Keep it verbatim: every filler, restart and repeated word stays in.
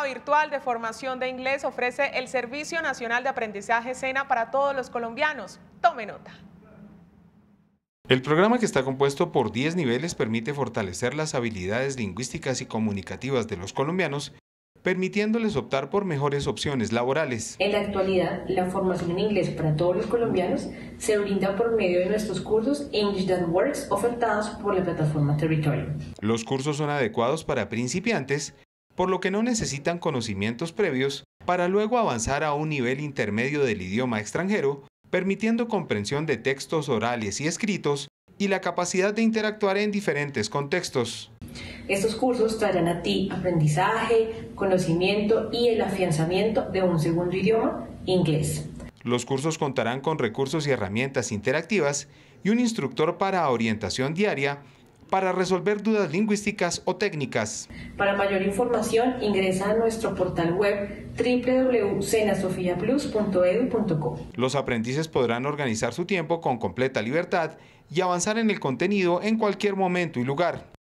programa virtual de formación de inglés ofrece el Servicio Nacional de Aprendizaje SENA para todos los colombianos. Tome nota. El programa, que está compuesto por diez niveles, permite fortalecer las habilidades lingüísticas y comunicativas de los colombianos, permitiéndoles optar por mejores opciones laborales. En la actualidad, la formación en inglés para todos los colombianos se brinda por medio de nuestros cursos English That Works ofertados por la plataforma Territorio. Los cursos son adecuados para principiantes, por lo que no necesitan conocimientos previos para luego avanzar a un nivel intermedio del idioma extranjero, permitiendo comprensión de textos orales y escritos y la capacidad de interactuar en diferentes contextos. Estos cursos traerán a ti aprendizaje, conocimiento y el afianzamiento de un segundo idioma, inglés. Los cursos contarán con recursos y herramientas interactivas y un instructor para orientación diaria para resolver dudas lingüísticas o técnicas. Para mayor información, ingresa a nuestro portal web doble u doble u doble u punto sena sofia plus punto edu punto co. Los aprendices podrán organizar su tiempo con completa libertad y avanzar en el contenido en cualquier momento y lugar.